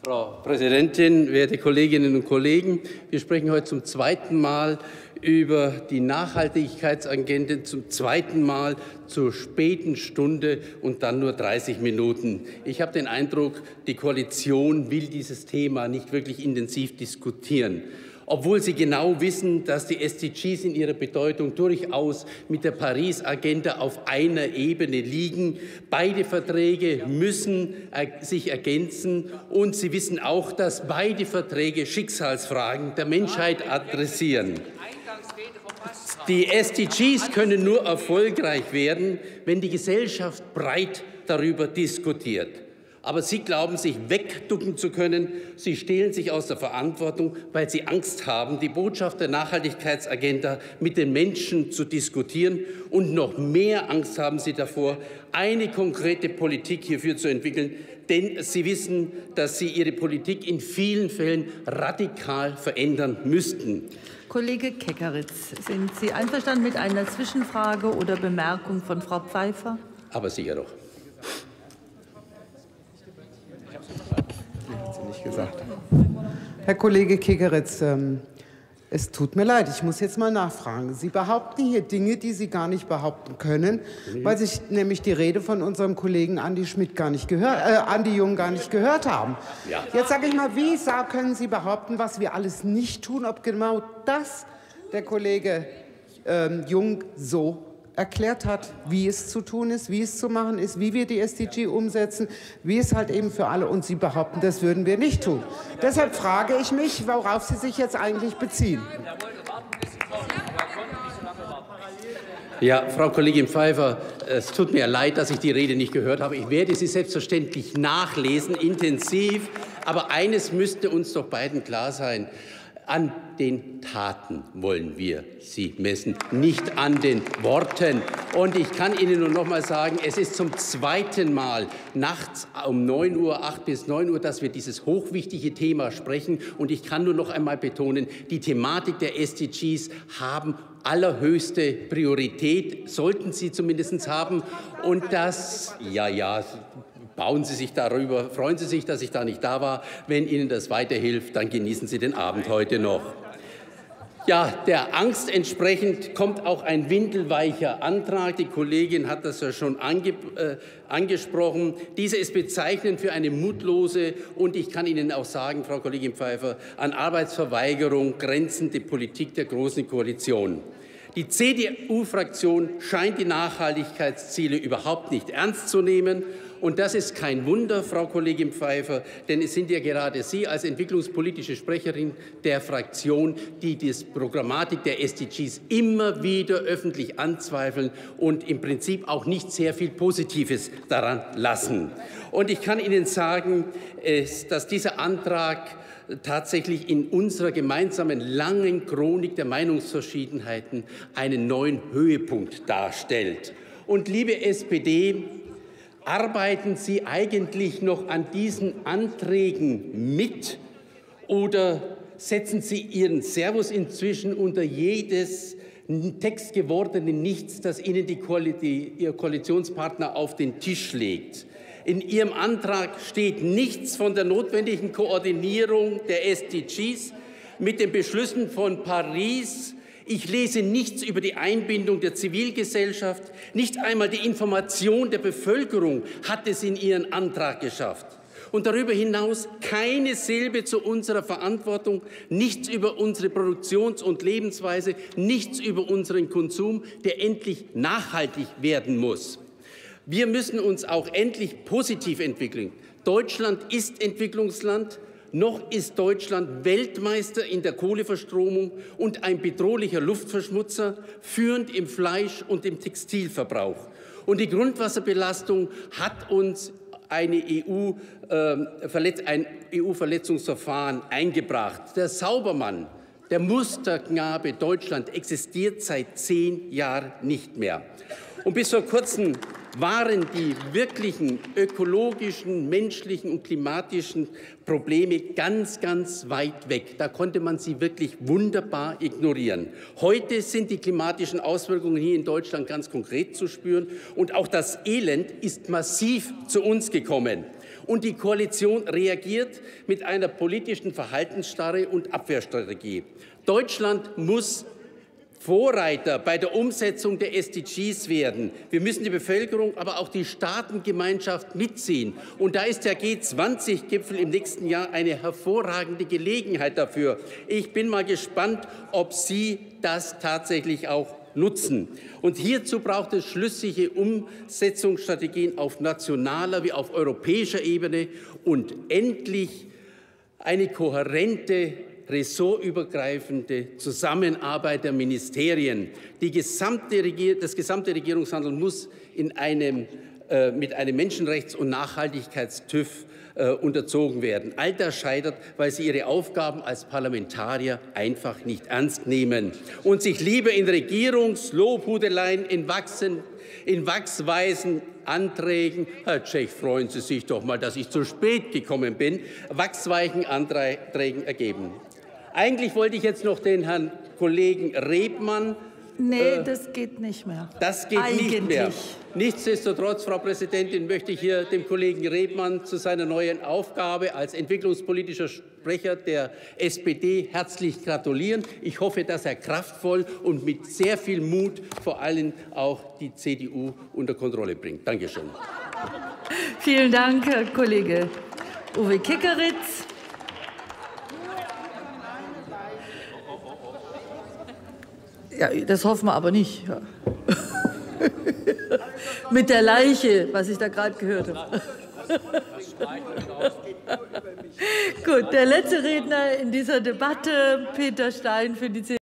Frau Präsidentin, werte Kolleginnen und Kollegen! Wir sprechen heute zum zweiten Mal über die Nachhaltigkeitsagenda, zum zweiten Mal zur späten Stunde und dann nur 30 Minuten. Ich habe den Eindruck, die Koalition will dieses Thema nicht wirklich intensiv diskutieren, obwohl sie genau wissen, dass die SDGs in ihrer Bedeutung durchaus mit der Paris-Agenda auf einer Ebene liegen. Beide Verträge müssen sich ergänzen, und sie wissen auch, dass beide Verträge Schicksalsfragen der Menschheit adressieren. Die SDGs können nur erfolgreich werden, wenn die Gesellschaft breit darüber diskutiert. Aber Sie glauben, sich wegducken zu können. Sie stehlen sich aus der Verantwortung, weil Sie Angst haben, die Botschaft der Nachhaltigkeitsagenda mit den Menschen zu diskutieren. Und noch mehr Angst haben Sie davor, eine konkrete Politik hierfür zu entwickeln. Denn Sie wissen, dass Sie Ihre Politik in vielen Fällen radikal verändern müssten. Kollege Keckeritz, sind Sie einverstanden mit einer Zwischenfrage oder Bemerkung von Frau Pfeiffer? Aber sicher doch. Gesagt. Herr Kollege Keckeritz, es tut mir leid, ich muss jetzt mal nachfragen. Sie behaupten hier Dinge, die Sie gar nicht behaupten können, weil Sie nämlich die Rede von unserem Kollegen Andi Jung gar nicht gehört haben. Ja. Jetzt sage ich mal, wie können Sie behaupten, was wir alles nicht tun, ob genau das der Kollege Jung so erklärt hat, wie es zu tun ist, wie es zu machen ist, wie wir die SDG umsetzen, wie es halt eben für alle, und Sie behaupten, das würden wir nicht tun. Deshalb frage ich mich, worauf Sie sich jetzt eigentlich beziehen. Ja, Frau Kollegin Pfeiffer, es tut mir leid, dass ich die Rede nicht gehört habe. Ich werde sie selbstverständlich nachlesen, intensiv. Aber eines müsste uns doch beiden klar sein: An den Taten wollen wir Sie messen, nicht an den Worten. Und ich kann Ihnen nur noch mal sagen, es ist zum zweiten Mal nachts um 9 Uhr, 8 bis 9 Uhr, dass wir dieses hochwichtige Thema sprechen. Und ich kann nur noch einmal betonen, die Thematik der SDGs haben allerhöchste Priorität, sollten sie zumindest haben. Und das, bauen Sie sich darüber, freuen Sie sich, dass ich da nicht da war. Wenn Ihnen das weiterhilft, dann genießen Sie den Abend heute noch. Ja, der Angst entsprechend kommt auch ein windelweicher Antrag. Die Kollegin hat das ja schon angesprochen. Dieser ist bezeichnend für eine mutlose und, ich kann Ihnen auch sagen, Frau Kollegin Pfeiffer, an Arbeitsverweigerung grenzende Politik der Großen Koalition. Die CDU-Fraktion scheint die Nachhaltigkeitsziele überhaupt nicht ernst zu nehmen. Und das ist kein Wunder, Frau Kollegin Pfeiffer, denn es sind ja gerade Sie als entwicklungspolitische Sprecherin der Fraktion, die die Programmatik der SDGs immer wieder öffentlich anzweifeln und im Prinzip auch nicht sehr viel Positives daran lassen. Und ich kann Ihnen sagen, dass dieser Antrag tatsächlich in unserer gemeinsamen langen Chronik der Meinungsverschiedenheiten einen neuen Höhepunkt darstellt. Und liebe SPD, arbeiten Sie eigentlich noch an diesen Anträgen mit, oder setzen Sie Ihren Servus inzwischen unter jedes textgewordene Nichts, das Ihnen Ihr Koalitionspartner auf den Tisch legt? In Ihrem Antrag steht nichts von der notwendigen Koordinierung der SDGs mit den Beschlüssen von Paris. Ich lese nichts über die Einbindung der Zivilgesellschaft. Nicht einmal die Information der Bevölkerung hat es in Ihren Antrag geschafft. Und darüber hinaus keine Silbe zu unserer Verantwortung, nichts über unsere Produktions- und Lebensweise, nichts über unseren Konsum, der endlich nachhaltig werden muss. Wir müssen uns auch endlich positiv entwickeln. Deutschland ist Entwicklungsland. Noch ist Deutschland Weltmeister in der Kohleverstromung und ein bedrohlicher Luftverschmutzer, führend im Fleisch- und im Textilverbrauch. Und die Grundwasserbelastung hat uns ein EU-Verletzungsverfahren eingebracht. Der Saubermann, der Musterknabe Deutschland, existiert seit 10 Jahren nicht mehr. Und bis vor kurzem waren die wirklichen ökologischen, menschlichen und klimatischen Probleme ganz, ganz weit weg. Da konnte man sie wirklich wunderbar ignorieren. Heute sind die klimatischen Auswirkungen hier in Deutschland ganz konkret zu spüren. Und auch das Elend ist massiv zu uns gekommen. Und die Koalition reagiert mit einer politischen Verhaltensstarre und Abwehrstrategie. Deutschland muss Vorreiter bei der Umsetzung der SDGs werden. Wir müssen die Bevölkerung, aber auch die Staatengemeinschaft mitziehen. Und da ist der G20-Gipfel im nächsten Jahr eine hervorragende Gelegenheit dafür. Ich bin mal gespannt, ob Sie das tatsächlich auch nutzen. Und hierzu braucht es schlüssige Umsetzungsstrategien auf nationaler wie auf europäischer Ebene und endlich eine kohärente, ressortübergreifende Zusammenarbeit der Ministerien. Das gesamte Regierungshandeln muss mit einem Menschenrechts- und Nachhaltigkeits-TÜV unterzogen werden. All das scheitert, weil Sie Ihre Aufgaben als Parlamentarier einfach nicht ernst nehmen und sich lieber in Regierungslobhudeleien, in wachsweisen Anträgen, Herr Czech, freuen Sie sich doch mal, dass ich zu spät gekommen bin, wachsweichen Anträgen ergeben. Eigentlich wollte ich jetzt noch den Herrn Kollegen Rebmann. Nee, das geht nicht mehr. Das geht nicht mehr. Nichtsdestotrotz, Frau Präsidentin, möchte ich hier dem Kollegen Rebmann zu seiner neuen Aufgabe als entwicklungspolitischer Sprecher der SPD herzlich gratulieren. Ich hoffe, dass er kraftvoll und mit sehr viel Mut vor allem auch die CDU unter Kontrolle bringt. Dankeschön. Vielen Dank, Herr Kollege Uwe Kickeritz. Ja, das hoffen wir aber nicht. Ja. Mit der Leiche, was ich da gerade gehört habe. Gut, der letzte Redner in dieser Debatte, Peter Stein für die CDU.